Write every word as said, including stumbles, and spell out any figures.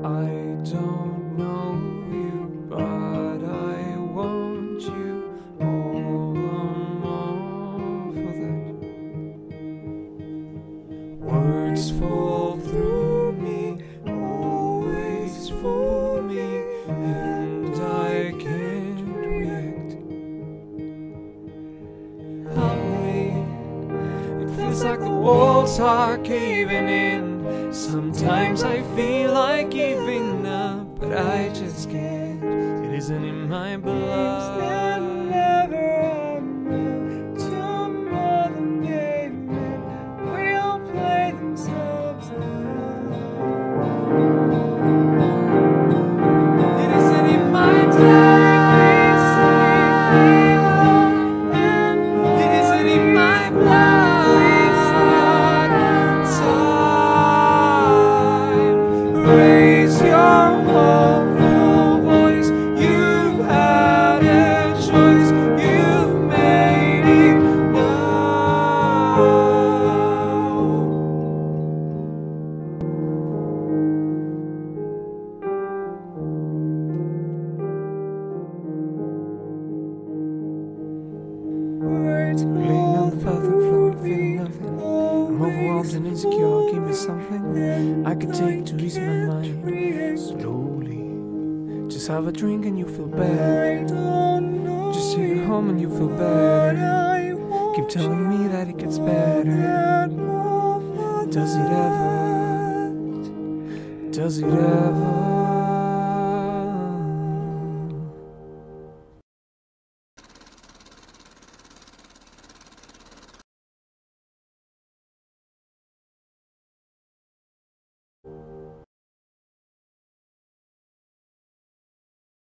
I don't know you, but I want you. Oh, I'm all for that. Words fall through me, always fool me, and I can't react. I'm weak. It feels like the walls are caving in. Sometimes I feel like giving up, but I just can't. It isn't in my blood. Never enough to more than game men will play themselves out. It isn't in my blood. It isn't in my blood. Raise your hopeful voice. You've had a choice. You've made it now. Words Laying on the bathroom floor, feeling nothing. I'm overwhelmed and insecure. Give me something I could take to ease my mind. Slowly, just have a drink and you feel better. Just take it home and you feel better. Keep telling me that it gets better. Does it ever? Does it ever?